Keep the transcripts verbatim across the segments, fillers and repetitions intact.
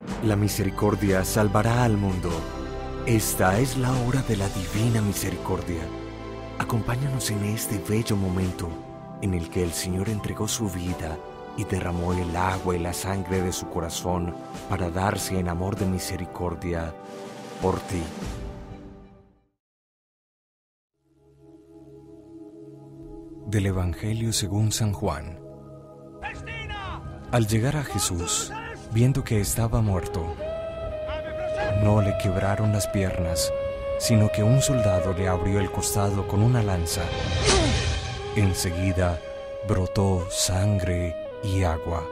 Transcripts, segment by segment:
La misericordia salvará al mundo. Esta es la hora de la divina misericordia. Acompáñanos en este bello momento en el que el Señor entregó su vida y derramó el agua y la sangre de su corazón para darse en amor de misericordia por ti. Del Evangelio según San Juan. Al llegar a Jesús, viendo que estaba muerto, no le quebraron las piernas, sino que un soldado le abrió el costado con una lanza. Enseguida brotó sangre y agua.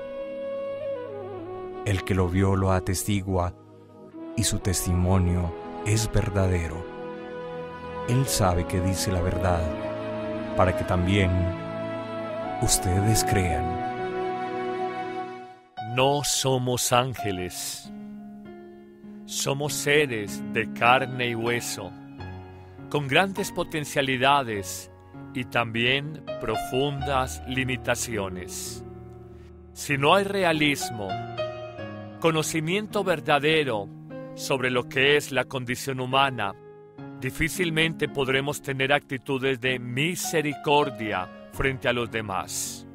El que lo vio lo atestigua, y su testimonio es verdadero. Él sabe que dice la verdad, para que también ustedes crean. No somos ángeles, somos seres de carne y hueso, con grandes potencialidades y también profundas limitaciones. Si no hay realismo, conocimiento verdadero sobre lo que es la condición humana, difícilmente podremos tener actitudes de misericordia frente a los demás.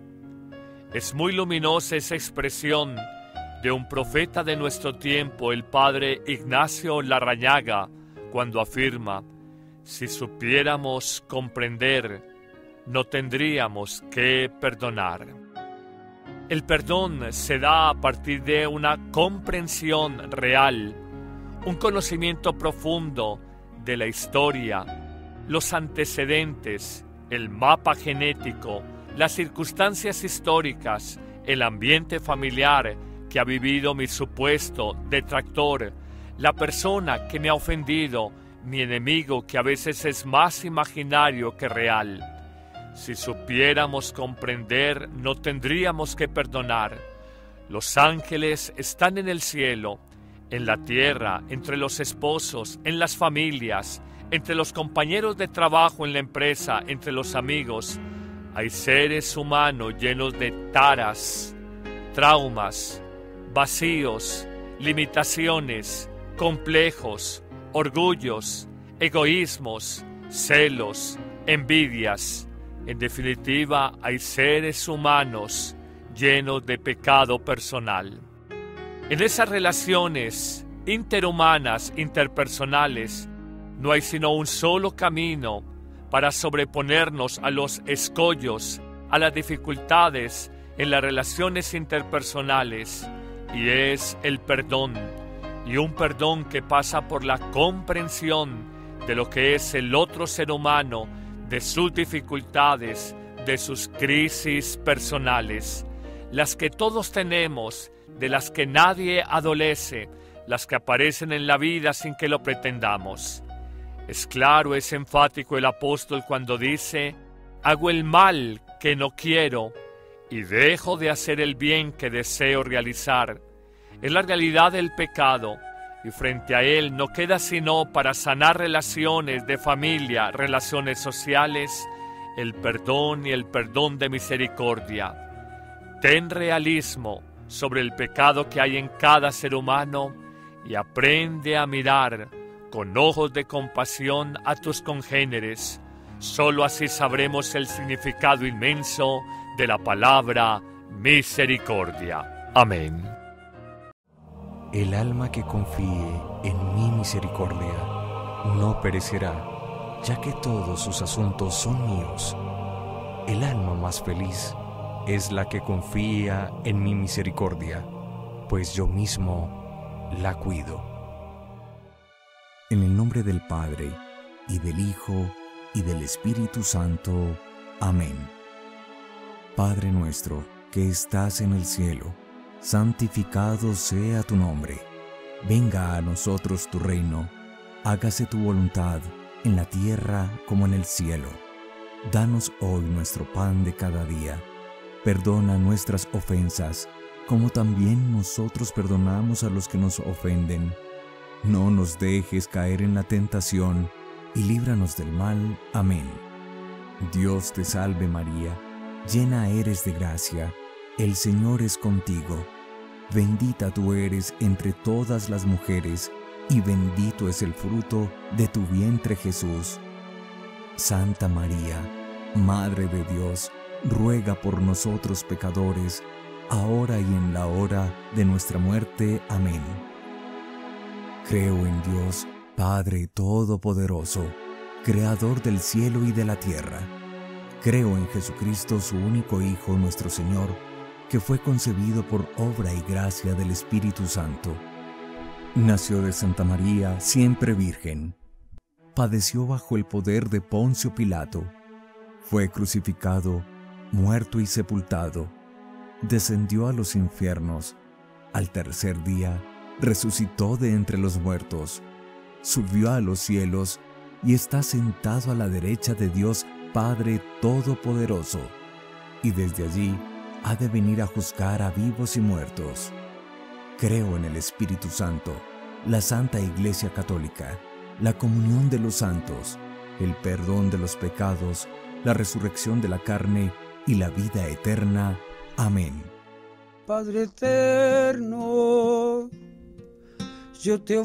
Es muy luminosa esa expresión de un profeta de nuestro tiempo, el padre Ignacio Larrañaga, cuando afirma: si supiéramos comprender, no tendríamos que perdonar. El perdón se da a partir de una comprensión real, un conocimiento profundo de la historia, los antecedentes, el mapa genético, las circunstancias históricas, el ambiente familiar que ha vivido mi supuesto detractor, la persona que me ha ofendido, mi enemigo que a veces es más imaginario que real. Si supiéramos comprender, no tendríamos que perdonar. Los ángeles están en el cielo, en la tierra, entre los esposos, en las familias, entre los compañeros de trabajo en la empresa, entre los amigos. Hay seres humanos llenos de taras, traumas, vacíos, limitaciones, complejos, orgullos, egoísmos, celos, envidias. En definitiva, hay seres humanos llenos de pecado personal. En esas relaciones interhumanas, interpersonales, no hay sino un solo camino para sobreponernos a los escollos, a las dificultades en las relaciones interpersonales, y es el perdón, y un perdón que pasa por la comprensión de lo que es el otro ser humano, de sus dificultades, de sus crisis personales, las que todos tenemos, de las que nadie adolece, las que aparecen en la vida sin que lo pretendamos. Es claro, es enfático el apóstol cuando dice: hago el mal que no quiero y dejo de hacer el bien que deseo realizar. Es la realidad del pecado, y frente a él no queda sino para sanar relaciones de familia, relaciones sociales, el perdón y el perdón de misericordia. Ten realismo sobre el pecado que hay en cada ser humano y aprende a mirar con ojos de compasión a tus congéneres. Solo así sabremos el significado inmenso de la palabra misericordia. Amén. El alma que confíe en mi misericordia no perecerá, ya que todos sus asuntos son míos. El alma más feliz es la que confía en mi misericordia, pues yo mismo la cuido. En el nombre del Padre, y del Hijo, y del Espíritu Santo. Amén. Padre nuestro, que estás en el cielo, santificado sea tu nombre. Venga a nosotros tu reino. Hágase tu voluntad, en la tierra como en el cielo. Danos hoy nuestro pan de cada día. Perdona nuestras ofensas, como también nosotros perdonamos a los que nos ofenden. No nos dejes caer en la tentación, y líbranos del mal. Amén. Dios te salve María, llena eres de gracia, el Señor es contigo. bendita tú eres entre todas las mujeres, y bendito es el fruto de tu vientre Jesús. Santa María, Madre de Dios, ruega por nosotros pecadores, ahora y en la hora de nuestra muerte. Amén. Creo en Dios, Padre Todopoderoso, Creador del cielo y de la tierra. Creo en Jesucristo, su único Hijo, nuestro Señor, que fue concebido por obra y gracia del Espíritu Santo. Nació de Santa María, siempre virgen. Padeció bajo el poder de Poncio Pilato. Fue crucificado, muerto y sepultado. Descendió a los infiernos. Al tercer día, resucitó de entre los muertos. Subió a los cielos y está sentado a la derecha de Dios Padre Todopoderoso. Y desde allí ha de venir a juzgar a vivos y muertos. Creo en el Espíritu Santo, la Santa Iglesia Católica, la comunión de los santos, el perdón de los pecados, la resurrección de la carne y la vida eterna. Amén. Padre eterno, yo te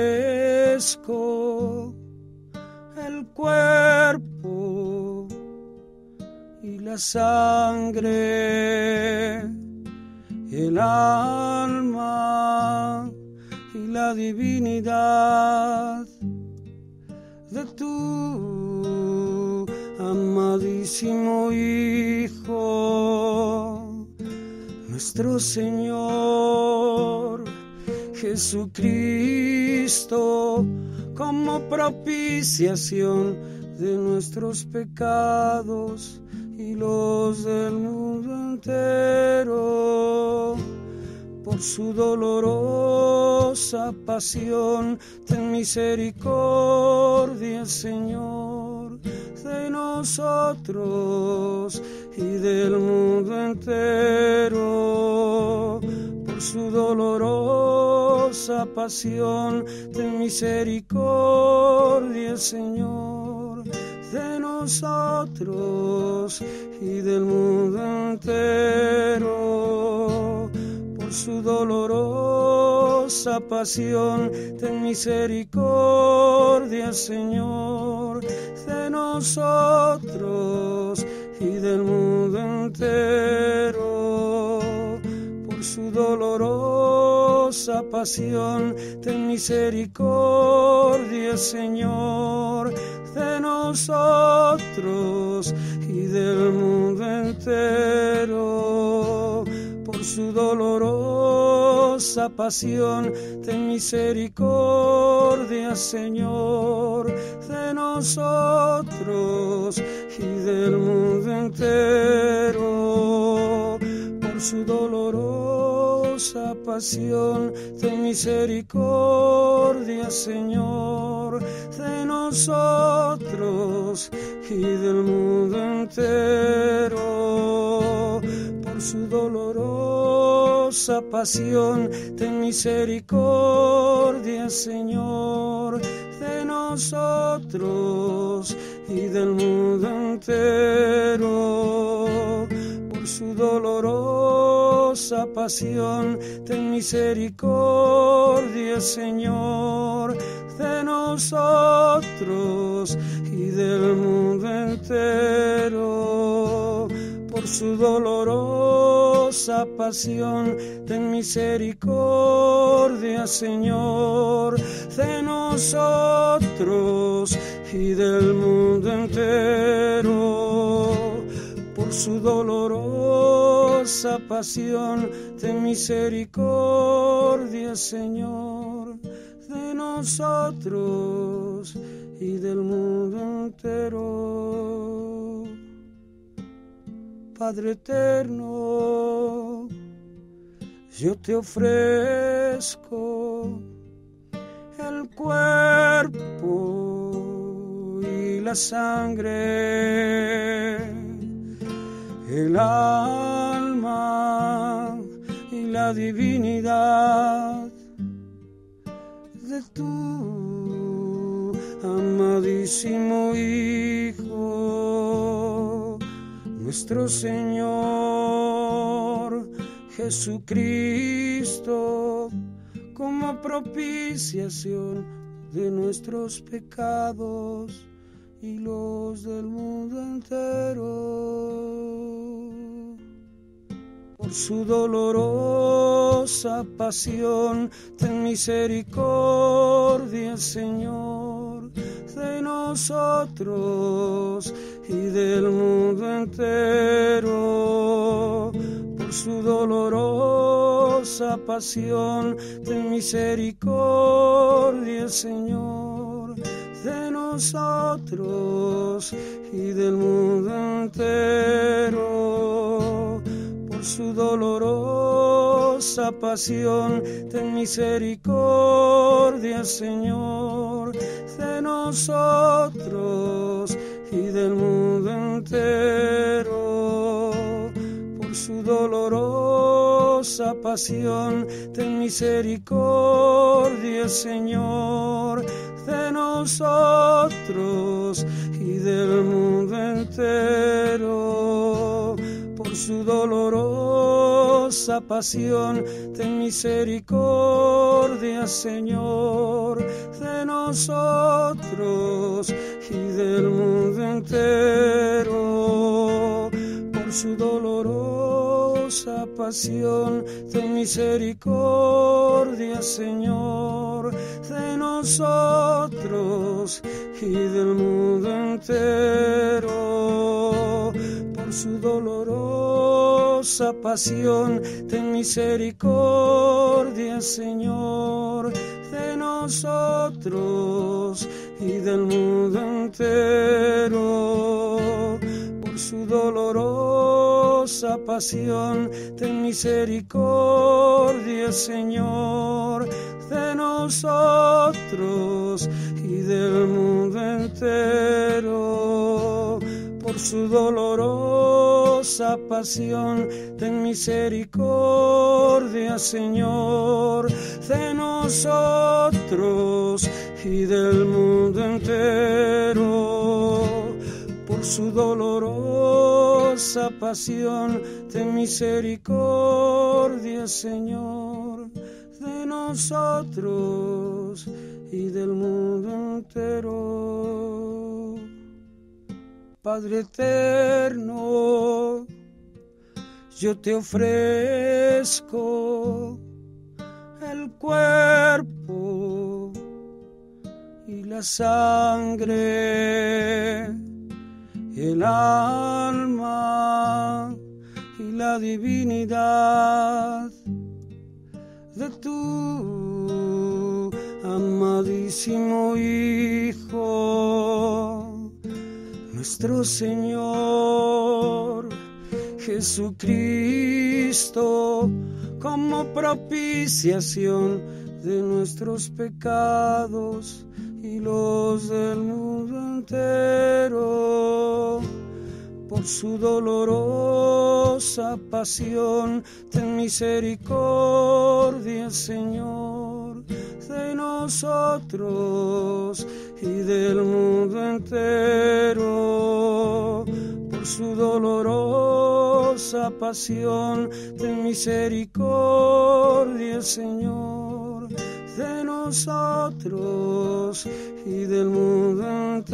ofrezco el cuerpo y la sangre, el alma y la divinidad de tu amadísimo Hijo, nuestro Señor Jesucristo, como propiciación de nuestros pecados y los del mundo entero. Por su dolorosa pasión, ten misericordia, Señor, de nosotros y del mundo entero. Por su dolorosa pasión, ten misericordia, Señor, de nosotros y del mundo entero. Por su dolorosa pasión, ten misericordia, Señor, de nosotros y del mundo entero. Por su dolorosa pasión, ten misericordia, Señor, de nosotros y del mundo entero. Por su dolorosa pasión, ten misericordia, Señor, de nosotros y del mundo entero. Por su dolorosa pasión, ten misericordia, Señor, de nosotros y del mundo entero. Por su dolorosa pasión, ten misericordia, Señor, de nosotros y del mundo entero. Por su dolorosa pasión, ten misericordia, Señor, de nosotros y del mundo entero. Por su dolorosa pasión, ten misericordia, Señor, de nosotros y del mundo entero. Por su dolorosa pasión, ten misericordia, Señor, de nosotros y del mundo entero. Padre eterno, yo te ofrezco el cuerpo y la sangre, el alma y la divinidad de tu amadísimo Hijo, nuestro Señor Jesucristo, como propiciación de nuestros pecados y los del mundo entero. Por su dolorosa pasión, ten misericordia, Señor, de nosotros y del mundo entero. Por su dolorosa pasión, ten misericordia, Señor, de nosotros y del mundo entero. Por su dolorosa pasión, ten misericordia, Señor, de nosotros y del mundo entero. Por su dolorosa pasión, ten misericordia, Señor, de nosotros y del mundo entero. Por su dolorosa pasión, ten misericordia, Señor, de nosotros y del mundo entero. Por su dolorosa pasión, ten misericordia, Señor, de nosotros y del mundo entero. Por su dolorosa pasión, ten misericordia, Señor, de nosotros y del mundo entero. Por su dolorosa pasión, ten misericordia, Señor, de nosotros y del mundo entero. Por su dolorosa pasión, ten misericordia, Señor, de nosotros y del mundo entero. Por su dolorosa pasión, ten misericordia, Señor, de nosotros y del mundo entero. Padre eterno, yo te ofrezco el cuerpo y la sangre, el alma y la divinidad de tu amadísimo Hijo, nuestro Señor Jesucristo, como propiciación de nuestros pecados y los del mundo entero. Por su dolorosa pasión, ten misericordia, Señor, de nosotros y del mundo entero. Por su dolorosa pasión, ten misericordia, Señor, de nosotros y del mundo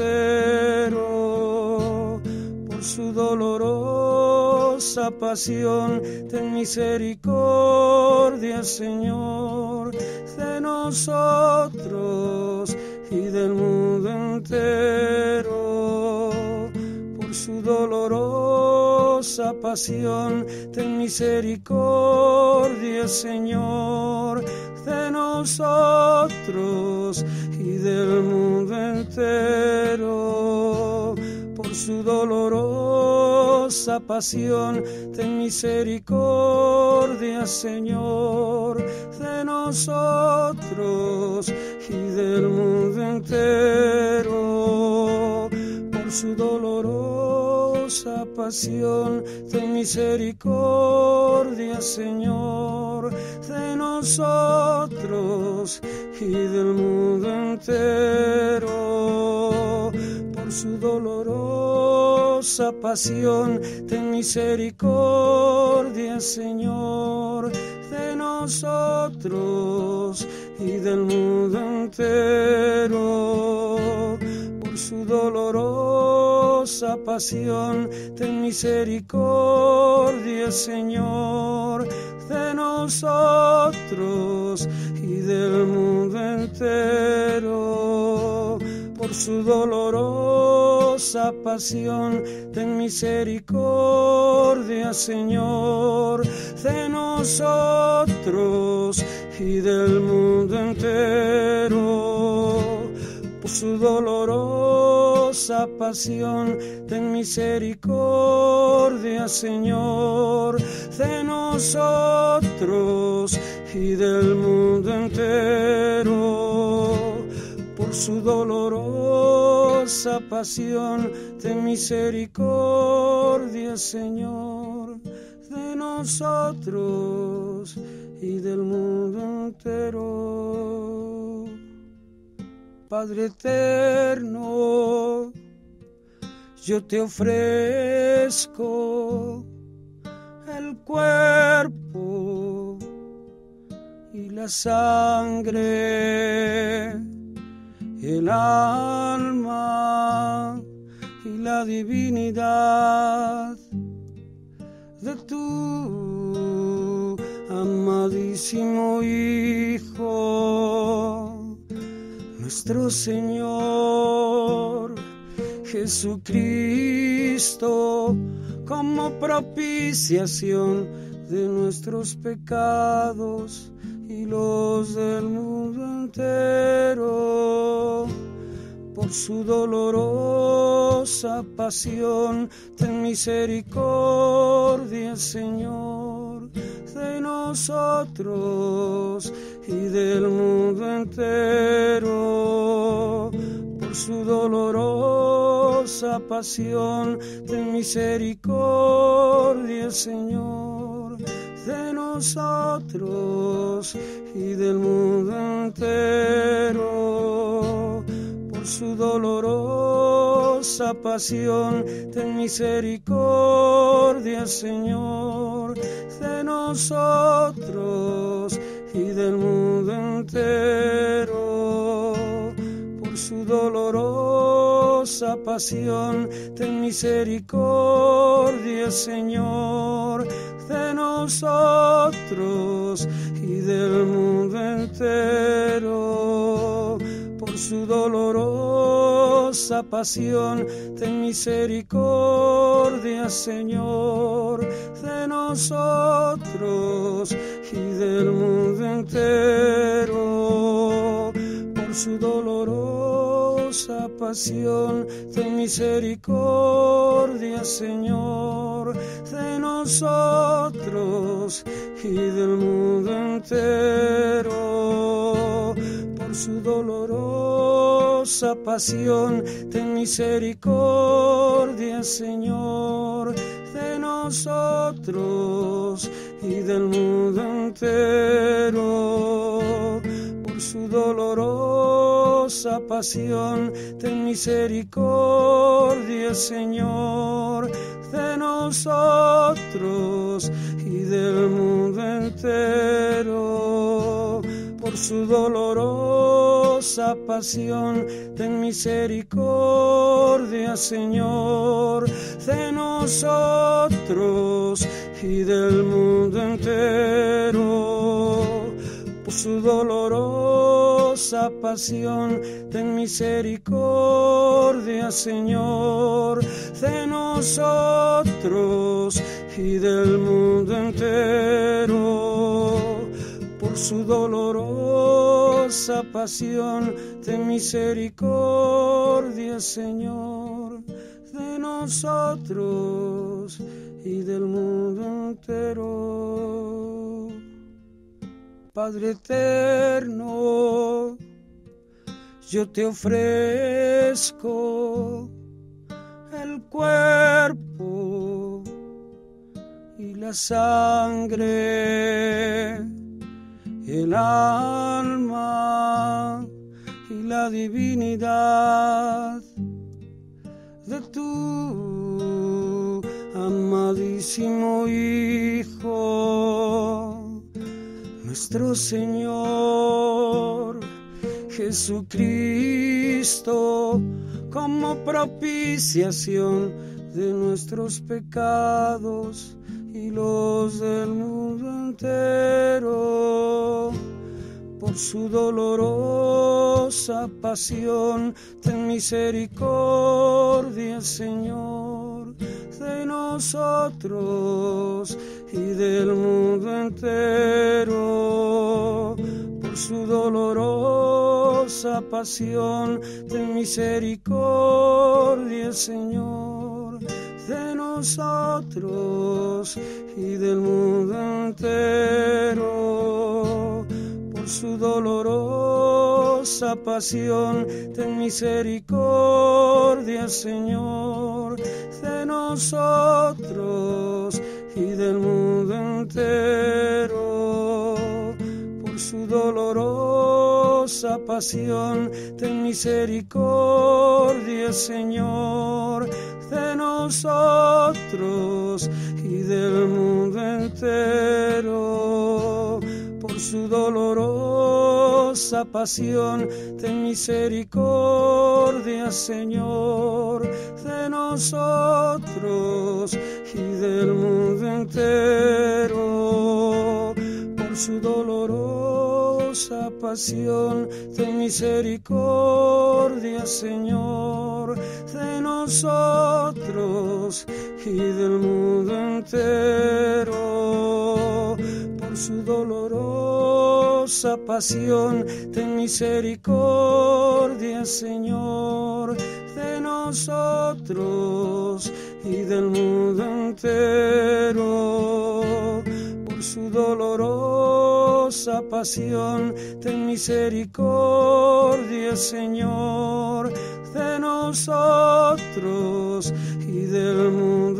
entero. Por su dolorosa pasión, ten misericordia, Señor, de nosotros y del mundo entero. Por su dolorosa pasión, ten misericordia, Señor, de nosotros y del mundo entero. Por su dolorosa pasión, ten misericordia, Señor, de nosotros y del mundo entero. Por su dolorosa pasión, ten misericordia, Señor, de nosotros y del mundo entero. Por su dolorosa dolorosa pasión, ten misericordia, Señor, de nosotros y del mundo entero. Por su dolorosa pasión, ten misericordia, Señor, de nosotros y del mundo entero. Por su dolorosa pasión, ten misericordia, Señor, de nosotros y del mundo entero. Por su dolorosa pasión, ten misericordia, Señor, de nosotros y del mundo entero. Por su dolorosa pasión, ten misericordia, Señor, de nosotros y del mundo entero. Padre eterno, yo te ofrezco el cuerpo y la sangre, el alma y la divinidad de tu amadísimo Hijo, nuestro Señor Jesucristo, como propiciación de nuestros pecados y los del mundo entero. Por su dolorosa pasión, ten misericordia, Señor, de nosotros y del mundo entero. Por su dolorosa pasión, ten misericordia, Señor, de nosotros y del mundo entero. Por su dolorosa pasión, ten misericordia, Señor, de nosotros y del mundo entero. Por su dolorosa pasión, ten misericordia, Señor, de nosotros y del mundo entero. Por su dolorosa pasión, ten misericordia, Señor, de nosotros y del mundo entero. Por su dolorosa pasión, ten misericordia, Señor, de nosotros y del mundo entero. Por su dolorosa pasión, ten misericordia, Señor, de nosotros y del mundo entero. Por su dolorosa pasión, ten misericordia, Señor, de nosotros y del mundo entero. Por su dolorosa pasión, ten misericordia, Señor, de nosotros y del mundo entero. Por su dolorosa pasión, ten misericordia, Señor, de nosotros y del mundo entero. Por su dolorosa pasión, ten misericordia, Señor, de nosotros y del mundo entero. Padre eterno, yo te ofrezco el cuerpo y la sangre, el alma y la divinidad de tu amadísimo Hijo, nuestro Señor Jesucristo, como propiciación de nuestros pecados y los del mundo entero. Por su dolorosa pasión, ten misericordia, Señor, de nosotros y del mundo entero. Por su dolorosa pasión, ten misericordia, Señor, de nosotros y del mundo entero. Por su dolorosa pasión, ten misericordia, Señor, de nosotros y del mundo entero. Por su dolorosa pasión, ten misericordia, Señor, de nosotros y del mundo entero. Por su dolorosa pasión, ten misericordia, Señor, de nosotros y del mundo entero. Por su dolorosa pasión, ten misericordia, Señor, de nosotros y del mundo entero. Por su dolorosa pasión, ten misericordia, Señor, de nosotros y del mundo entero. Por su dolorosa pasión, ten misericordia, Señor, de nosotros y del mundo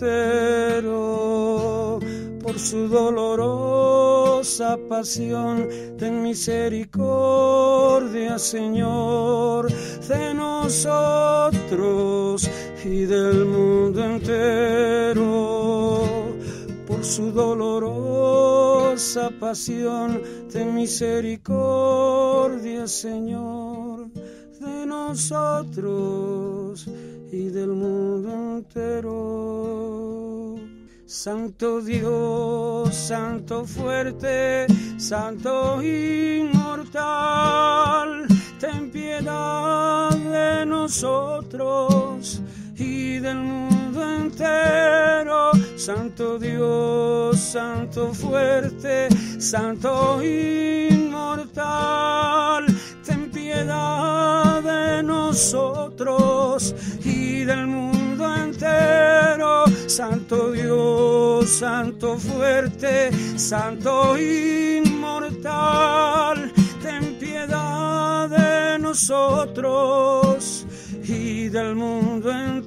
entero. Por su dolorosa pasión, ten misericordia, Señor, de nosotros y del mundo entero. Por su dolorosa pasión, ten misericordia, Señor, de nosotros y del mundo entero. Santo Dios, Santo fuerte, Santo inmortal, ten piedad de nosotros y del mundo entero. Santo Dios, Santo fuerte, Santo inmortal, ten piedad de nosotros y del mundo entero. Santo Dios, Santo fuerte, Santo inmortal, ten piedad de nosotros y del mundo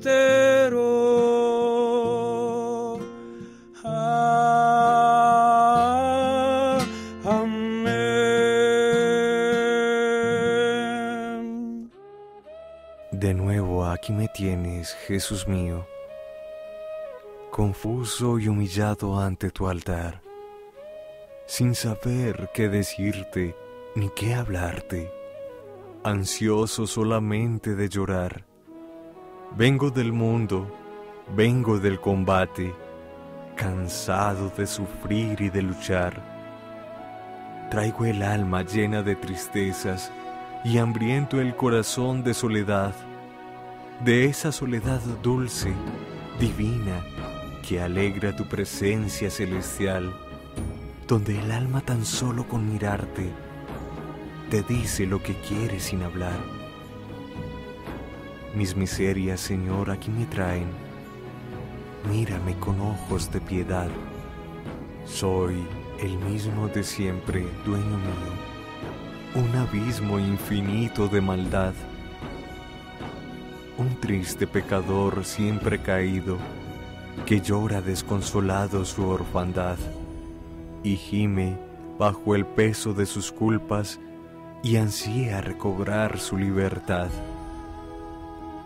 entero. Ah, amén. De nuevo aquí me tienes, Jesús mío, confuso y humillado ante tu altar, sin saber qué decirte ni qué hablarte, ansioso solamente de llorar. Vengo del mundo, vengo del combate, cansado de sufrir y de luchar. Traigo el alma llena de tristezas y hambriento el corazón de soledad, de esa soledad dulce, divina, que alegra tu presencia celestial, donde el alma tan solo con mirarte te dice lo que quiere sin hablar. Mis miserias, Señor, aquí me traen. Mírame con ojos de piedad. Soy el mismo de siempre, dueño mío, un abismo infinito de maldad, un triste pecador siempre caído, que llora desconsolado su orfandad, y gime bajo el peso de sus culpas, y ansía recobrar su libertad.